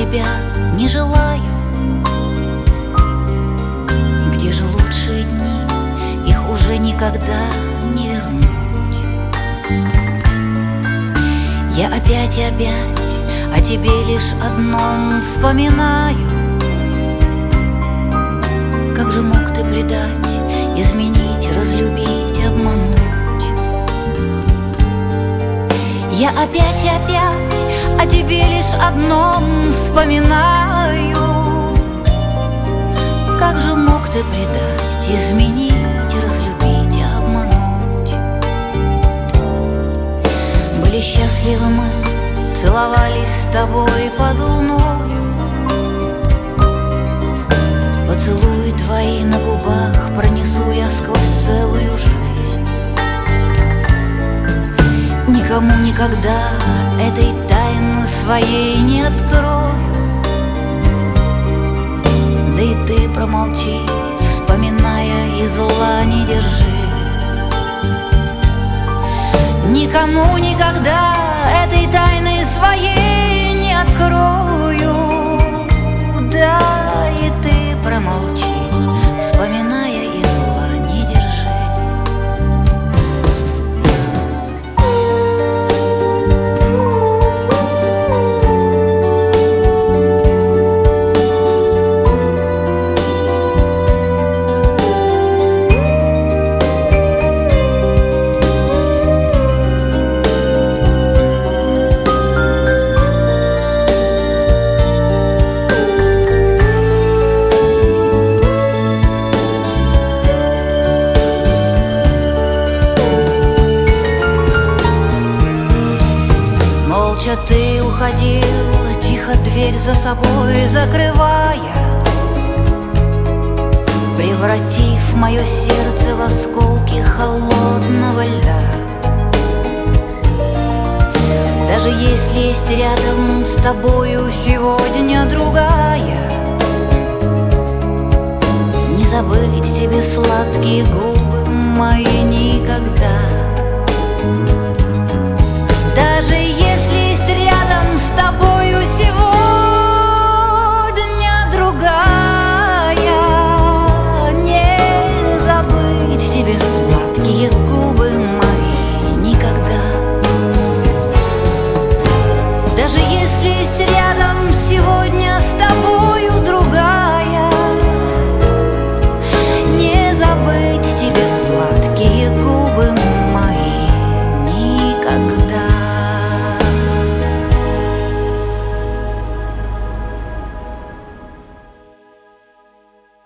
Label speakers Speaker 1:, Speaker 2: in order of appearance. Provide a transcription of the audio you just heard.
Speaker 1: тебя не желаю. Где же лучшие дни? Их уже никогда не вернуть. Я опять и опять о тебе лишь одном вспоминаю. Как же мог ты предать, изменить, разлюбить, обмануть? Я опять и опять о тебе лишь одном вспоминаю. Как же мог ты предать, изменить, разлюбить, обмануть? Были счастливы мы, целовались с тобой под луною. Поцелуи твои на губах пронесу я сквозь целую жизнь. Никому никогда этой тайны своей не открою. Да и ты промолчи, вспоминая, и зла не держи. Никому никогда этой тайны своей не открою. Да и ты промолчи, вспоминая, и зла не держи. Молча ты уходил, тихо дверь за собой закрывая, превратив мое сердце в осколки холодного льда. Даже если есть рядом с тобою сегодня другая, не забыть тебе сладкие губы мои никогда. Даже если есть рядом с тобою сегодня другая, не забыть тебе сладкие губы мои никогда. Даже если есть рядом сегодня